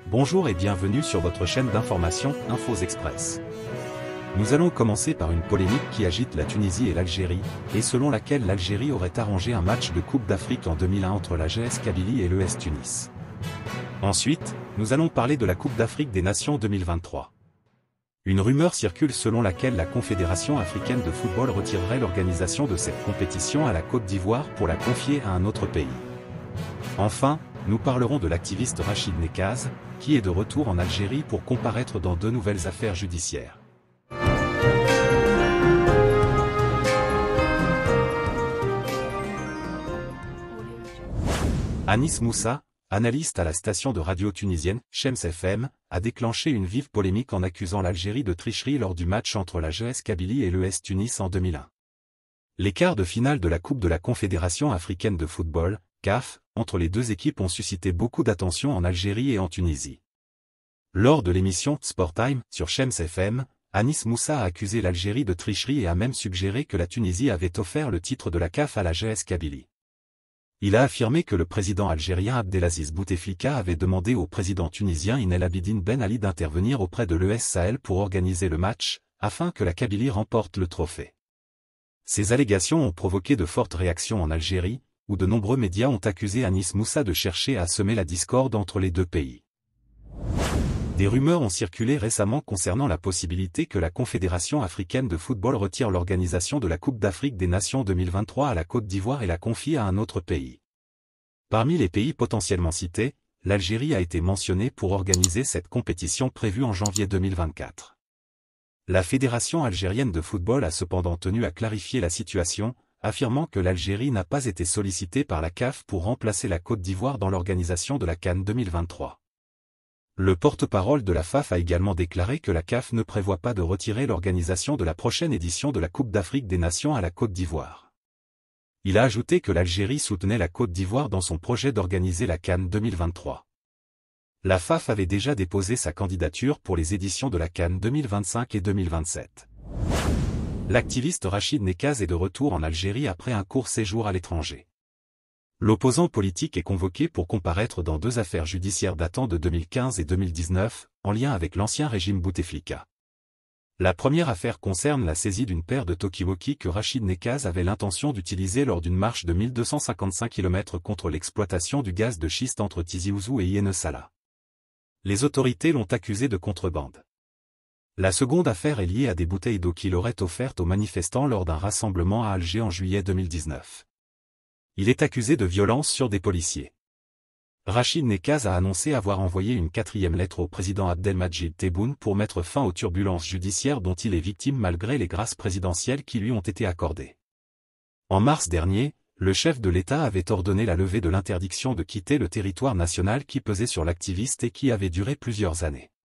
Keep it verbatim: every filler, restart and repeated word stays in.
Bonjour et bienvenue sur votre chaîne d'information Infos Express. Nous allons commencer par une polémique qui agite la Tunisie et l'Algérie, et selon laquelle l'Algérie aurait arrangé un match de Coupe d'Afrique en deux mille un entre la G S Kabylie et l'E S Tunis. Ensuite, nous allons parler de la Coupe d'Afrique des Nations deux mille vingt-trois. Une rumeur circule selon laquelle la Confédération africaine de football retirerait l'organisation de cette compétition à la Côte d'Ivoire pour la confier à un autre pays. Enfin, nous parlerons de l'activiste Rachid Nekaz, qui est de retour en Algérie pour comparaître dans deux nouvelles affaires judiciaires. Anis Moussa, analyste à la station de radio tunisienne Shems F M, a déclenché une vive polémique en accusant l'Algérie de tricherie lors du match entre la G S Kabylie et l'E S Tunis en deux mille un. Les quarts de finale de la Coupe de la Confédération africaine de football, C A F, entre les deux équipes ont suscité beaucoup d'attention en Algérie et en Tunisie. Lors de l'émission Sport Time sur Shems F M, Anis Moussa a accusé l'Algérie de tricherie et a même suggéré que la Tunisie avait offert le titre de la C A F à la G S Kabylie. Il a affirmé que le président algérien Abdelaziz Bouteflika avait demandé au président tunisien Inel Abidine Ben Ali d'intervenir auprès de l'E S Sahel pour organiser le match, afin que la Kabylie remporte le trophée. Ces allégations ont provoqué de fortes réactions en Algérie, où de nombreux médias ont accusé Anis Moussa de chercher à semer la discorde entre les deux pays. Des rumeurs ont circulé récemment concernant la possibilité que la Confédération africaine de football retire l'organisation de la Coupe d'Afrique des Nations deux mille vingt-trois à la Côte d'Ivoire et la confie à un autre pays. Parmi les pays potentiellement cités, l'Algérie a été mentionnée pour organiser cette compétition prévue en janvier deux mille vingt-quatre. La Fédération algérienne de football a cependant tenu à clarifier la situation, affirmant que l'Algérie n'a pas été sollicitée par la C A F pour remplacer la Côte d'Ivoire dans l'organisation de la CAN deux mille vingt-trois. Le porte-parole de la F A F a également déclaré que la C A F ne prévoit pas de retirer l'organisation de la prochaine édition de la Coupe d'Afrique des Nations à la Côte d'Ivoire. Il a ajouté que l'Algérie soutenait la Côte d'Ivoire dans son projet d'organiser la CAN deux mille vingt-trois. La F A F avait déjà déposé sa candidature pour les éditions de la CAN deux mille vingt-cinq et deux mille vingt-sept. L'activiste Rachid Nekaz est de retour en Algérie après un court séjour à l'étranger. L'opposant politique est convoqué pour comparaître dans deux affaires judiciaires datant de deux mille quinze et deux mille dix-neuf, en lien avec l'ancien régime Bouteflika. La première affaire concerne la saisie d'une paire de talkie-walkie que Rachid Nekaz avait l'intention d'utiliser lors d'une marche de mille deux cent cinquante-cinq kilomètres contre l'exploitation du gaz de schiste entre Tizi Ouzou et Yene Salah. Les autorités l'ont accusé de contrebande. La seconde affaire est liée à des bouteilles d'eau qu'il aurait offertes aux manifestants lors d'un rassemblement à Alger en juillet deux mille dix-neuf. Il est accusé de violence sur des policiers. Rachid Nekaz a annoncé avoir envoyé une quatrième lettre au président Abdelmadjid Tebboune pour mettre fin aux turbulences judiciaires dont il est victime malgré les grâces présidentielles qui lui ont été accordées. En mars dernier, le chef de l'État avait ordonné la levée de l'interdiction de quitter le territoire national qui pesait sur l'activiste et qui avait duré plusieurs années.